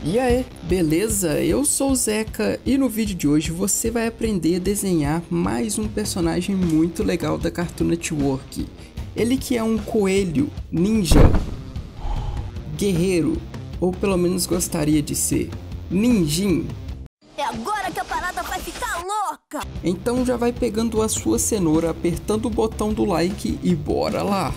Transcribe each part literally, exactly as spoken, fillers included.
E aí, beleza? Eu sou o Zeca e no vídeo de hoje você vai aprender a desenhar mais um personagem muito legal da Cartoon Network. Ele que é um coelho, ninja, guerreiro, ou pelo menos gostaria de ser, ninjin. É agora que a parada vai ficar louca! Então já vai pegando a sua cenoura, apertando o botão do like e bora lá!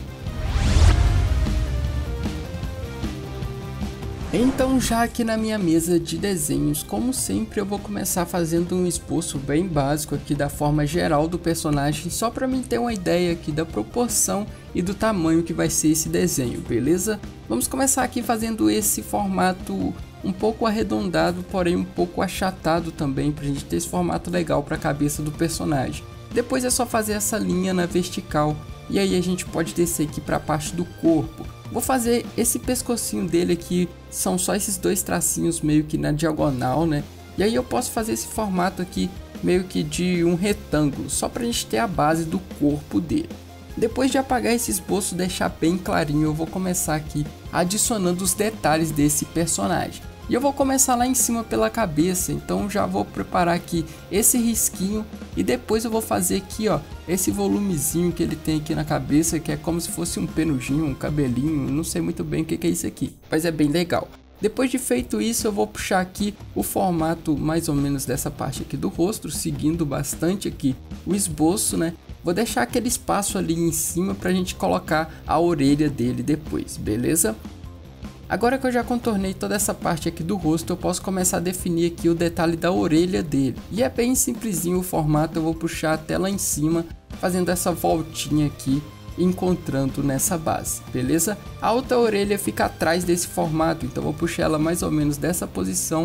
Então já aqui na minha mesa de desenhos, como sempre eu vou começar fazendo um esboço bem básico aqui da forma geral do personagem, só para mim ter uma ideia aqui da proporção e do tamanho que vai ser esse desenho, beleza? Vamos começar aqui fazendo esse formato um pouco arredondado, porém um pouco achatado também, para a gente ter esse formato legal para a cabeça do personagem. Depois é só fazer essa linha na vertical e aí a gente pode descer aqui para a parte do corpo. Vou fazer esse pescocinho dele aqui, são só esses dois tracinhos meio que na diagonal, né? E aí eu posso fazer esse formato aqui meio que de um retângulo, só pra gente ter a base do corpo dele. Depois de apagar esse esboço, deixar bem clarinho, eu vou começar aqui adicionando os detalhes desse personagem. E eu vou começar lá em cima pela cabeça, então já vou preparar aqui esse risquinho e depois eu vou fazer aqui, ó, esse volumezinho que ele tem aqui na cabeça, que é como se fosse um penugem, um cabelinho, não sei muito bem o que é isso aqui, mas é bem legal. Depois de feito isso, eu vou puxar aqui o formato mais ou menos dessa parte aqui do rosto, seguindo bastante aqui o esboço, né? Vou deixar aquele espaço ali em cima pra gente colocar a orelha dele depois, beleza? Agora que eu já contornei toda essa parte aqui do rosto, eu posso começar a definir aqui o detalhe da orelha dele. E é bem simplesinho o formato, eu vou puxar até lá em cima, fazendo essa voltinha aqui, encontrando nessa base, beleza? A outra orelha fica atrás desse formato, então eu vou puxar ela mais ou menos dessa posição,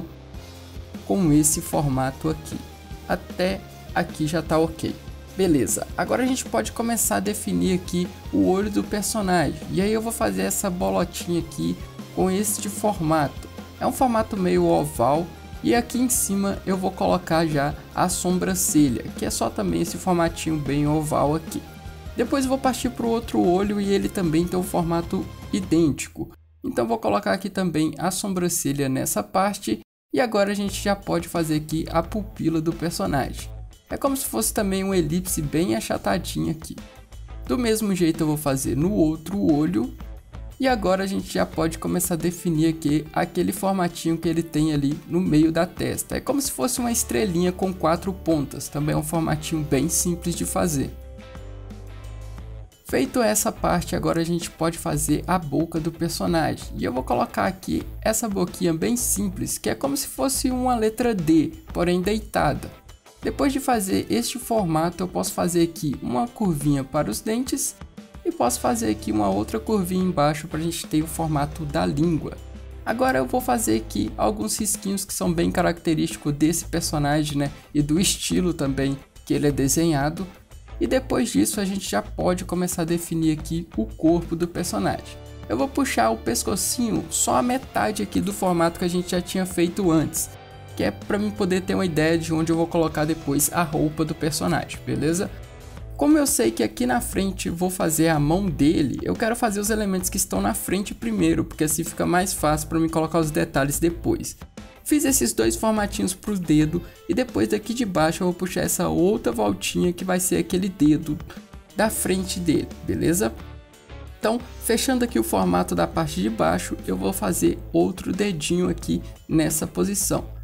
com esse formato aqui. Até aqui já tá ok. Beleza, agora a gente pode começar a definir aqui o olho do personagem. E aí eu vou fazer essa bolotinha aqui, com este formato. É um formato meio oval e aqui em cima eu vou colocar já a sobrancelha, que é só também esse formatinho bem oval aqui. Depois eu vou partir para o outro olho e ele também tem um formato idêntico. Então vou colocar aqui também a sobrancelha nessa parte e agora a gente já pode fazer aqui a pupila do personagem. É como se fosse também uma elipse bem achatadinha aqui. Do mesmo jeito eu vou fazer no outro olho. E agora a gente já pode começar a definir aqui aquele formatinho que ele tem ali no meio da testa. É como se fosse uma estrelinha com quatro pontas, também é um formatinho bem simples de fazer. Feito essa parte, agora a gente pode fazer a boca do personagem. E eu vou colocar aqui essa boquinha bem simples, que é como se fosse uma letra D, porém deitada. Depois de fazer este formato, eu posso fazer aqui uma curvinha para os dentes. E posso fazer aqui uma outra curvinha embaixo para a gente ter o formato da língua. Agora eu vou fazer aqui alguns risquinhos que são bem característicos desse personagem, né? E do estilo também que ele é desenhado. E depois disso a gente já pode começar a definir aqui o corpo do personagem. Eu vou puxar o pescocinho só a metade aqui do formato que a gente já tinha feito antes. Que é para mim poder ter uma ideia de onde eu vou colocar depois a roupa do personagem, beleza? Como eu sei que aqui na frente vou fazer a mão dele, eu quero fazer os elementos que estão na frente primeiro, porque assim fica mais fácil para mim colocar os detalhes depois. Fiz esses dois formatinhos para o dedo e depois daqui de baixo eu vou puxar essa outra voltinha que vai ser aquele dedo da frente dele, beleza? Então, fechando aqui o formato da parte de baixo, eu vou fazer outro dedinho aqui nessa posição.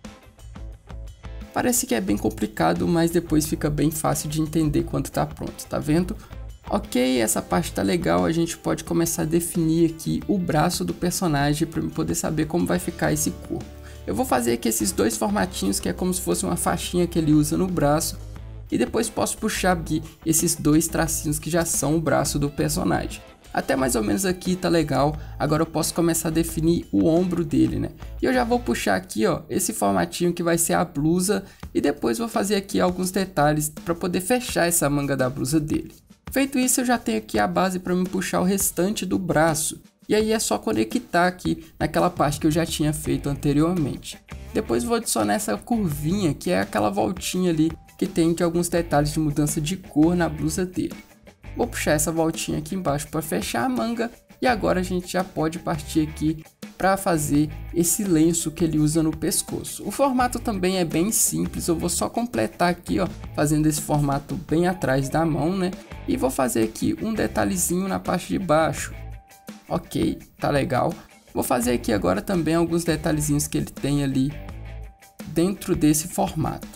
Parece que é bem complicado, mas depois fica bem fácil de entender quando tá pronto, tá vendo? Ok, essa parte tá legal, a gente pode começar a definir aqui o braço do personagem para eu poder saber como vai ficar esse corpo. Eu vou fazer aqui esses dois formatinhos, que é como se fosse uma faixinha que ele usa no braço, e depois posso puxar aqui esses dois tracinhos que já são o braço do personagem. Até mais ou menos aqui tá legal, agora eu posso começar a definir o ombro dele, né? E eu já vou puxar aqui, ó, esse formatinho que vai ser a blusa e depois vou fazer aqui alguns detalhes para poder fechar essa manga da blusa dele. Feito isso, eu já tenho aqui a base para me puxar o restante do braço. E aí é só conectar aqui naquela parte que eu já tinha feito anteriormente. Depois vou adicionar essa curvinha, que é aquela voltinha ali que tem de alguns detalhes de mudança de cor na blusa dele. Vou puxar essa voltinha aqui embaixo para fechar a manga. E agora a gente já pode partir aqui para fazer esse lenço que ele usa no pescoço. O formato também é bem simples, eu vou só completar aqui, ó, fazendo esse formato bem atrás da mão, né? E vou fazer aqui um detalhezinho na parte de baixo. Ok, tá legal. Vou fazer aqui agora também alguns detalhezinhos que ele tem ali dentro desse formato,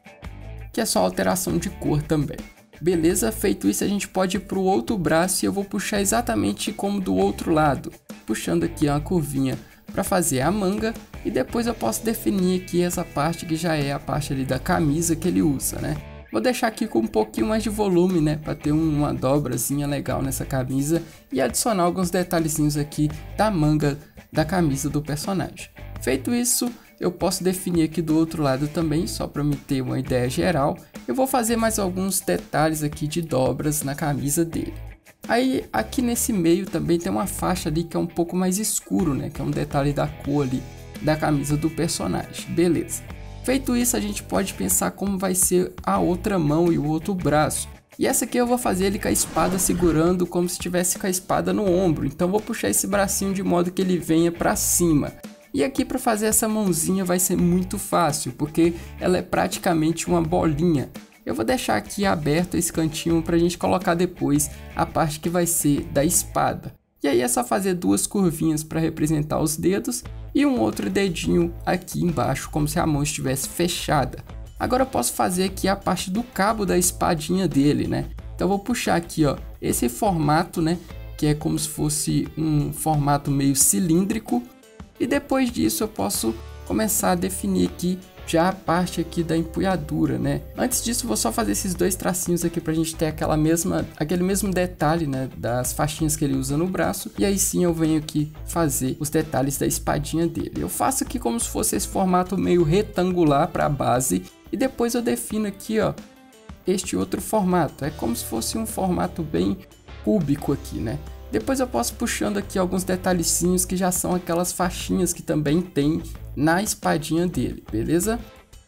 que é só alteração de cor também. Beleza, feito isso a gente pode ir para o outro braço e eu vou puxar exatamente como do outro lado, puxando aqui uma curvinha para fazer a manga e depois eu posso definir aqui essa parte que já é a parte ali da camisa que ele usa, né? Vou deixar aqui com um pouquinho mais de volume, né, para ter uma dobrazinha legal nessa camisa e adicionar alguns detalhezinhos aqui da manga da camisa do personagem. Feito isso, eu posso definir aqui do outro lado também, só para me ter uma ideia geral. Eu vou fazer mais alguns detalhes aqui de dobras na camisa dele. Aí aqui nesse meio também tem uma faixa ali que é um pouco mais escuro, né, que é um detalhe da cor ali da camisa do personagem. Beleza. Feito isso, a gente pode pensar como vai ser a outra mão e o outro braço. E essa aqui eu vou fazer ele com a espada segurando como se estivesse com a espada no ombro. Então vou puxar esse bracinho de modo que ele venha para cima. E aqui para fazer essa mãozinha vai ser muito fácil, porque ela é praticamente uma bolinha. Eu vou deixar aqui aberto esse cantinho para a gente colocar depois a parte que vai ser da espada. E aí é só fazer duas curvinhas para representar os dedos e um outro dedinho aqui embaixo, como se a mão estivesse fechada. Agora eu posso fazer aqui a parte do cabo da espadinha dele, né? Então eu vou puxar aqui, ó, esse formato, né, que é como se fosse um formato meio cilíndrico. E depois disso eu posso começar a definir aqui já a parte aqui da empunhadura, né? Antes disso vou só fazer esses dois tracinhos aqui pra gente ter aquela mesma, aquele mesmo detalhe, né, das faixinhas que ele usa no braço. E aí sim eu venho aqui fazer os detalhes da espadinha dele. Eu faço aqui como se fosse esse formato meio retangular para a base. E depois eu defino aqui, ó, este outro formato. É como se fosse um formato bem cúbico aqui, né? Depois eu posso puxando aqui alguns detalhezinhos que já são aquelas faixinhas que também tem na espadinha dele, beleza?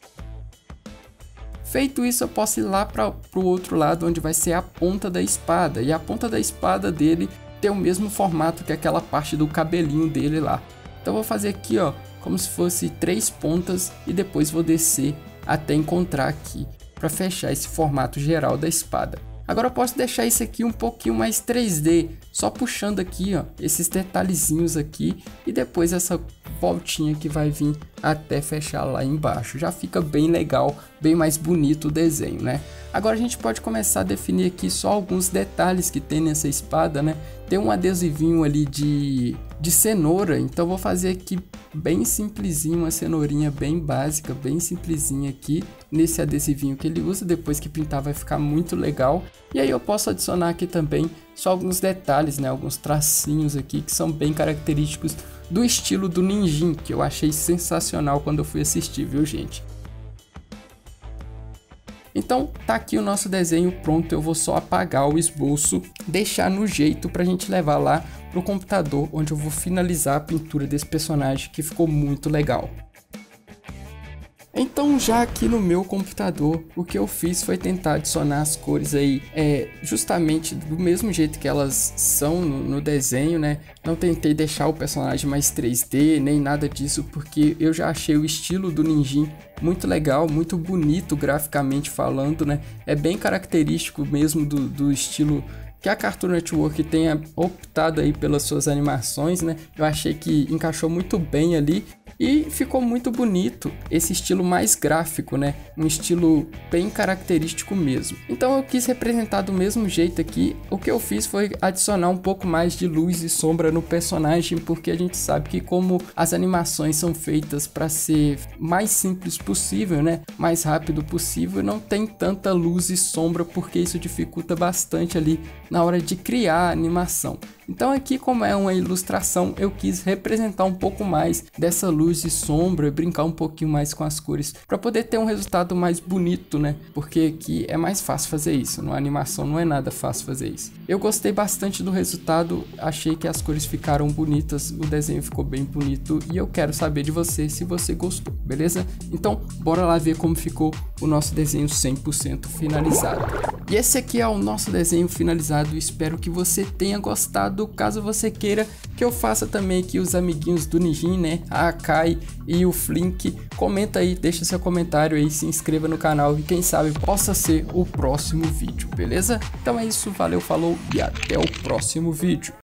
Feito isso, eu posso ir lá para o outro lado, onde vai ser a ponta da espada. E a ponta da espada dele tem o mesmo formato que aquela parte do cabelinho dele lá. Então eu vou fazer aqui, ó, como se fosse três pontas e depois vou descer até encontrar aqui para fechar esse formato geral da espada. Agora eu posso deixar isso aqui um pouquinho mais três D, só puxando aqui, ó, esses detalhezinhos aqui e depois essa voltinha que vai vir até fechar lá embaixo. Já fica bem legal, bem mais bonito o desenho, né? Agora a gente pode começar a definir aqui só alguns detalhes que tem nessa espada, né? Tem um adesivinho ali de, de cenoura, então eu vou fazer aqui bem simplesinho, uma cenourinha bem básica, bem simplesinha aqui nesse adesivinho que ele usa. Depois que pintar vai ficar muito legal. E aí eu posso adicionar aqui também só alguns detalhes, né? Alguns tracinhos aqui que são bem característicos do estilo do Ninjin, que eu achei sensacional quando eu fui assistir, viu, gente? Então tá aqui o nosso desenho pronto, eu vou só apagar o esboço, deixar no jeito pra gente levar lá pro computador, onde eu vou finalizar a pintura desse personagem, que ficou muito legal. Então já aqui no meu computador, o que eu fiz foi tentar adicionar as cores aí, é, justamente do mesmo jeito que elas são no, no desenho, né? Não tentei deixar o personagem mais três D, nem nada disso, porque eu já achei o estilo do Ninjin muito legal, muito bonito graficamente falando, né? É bem característico mesmo do, do estilo que a Cartoon Network tenha optado aí pelas suas animações, né? Eu achei que encaixou muito bem ali e ficou muito bonito esse estilo mais gráfico, né? Um estilo bem característico mesmo. Então eu quis representar do mesmo jeito aqui. O que eu fiz foi adicionar um pouco mais de luz e sombra no personagem, porque a gente sabe que como as animações são feitas para ser mais simples possível, né? Mais rápido possível, não tem tanta luz e sombra, porque isso dificulta bastante ali na hora de criar a animação. Então aqui, como é uma ilustração, eu quis representar um pouco mais dessa luz e sombra, brincar um pouquinho mais com as cores, para poder ter um resultado mais bonito, né? Porque aqui é mais fácil fazer isso, numa animação não é nada fácil fazer isso. Eu gostei bastante do resultado, achei que as cores ficaram bonitas, o desenho ficou bem bonito e eu quero saber de você se você gostou, beleza? Então bora lá ver como ficou o nosso desenho cem por cento finalizado. E esse aqui é o nosso desenho finalizado, espero que você tenha gostado. Caso você queira que eu faça também aqui os amiguinhos do Nijin, né, a Akai e o Flink, comenta aí, deixa seu comentário aí, se inscreva no canal e quem sabe possa ser o próximo vídeo, beleza? Então é isso, valeu, falou e até o próximo vídeo.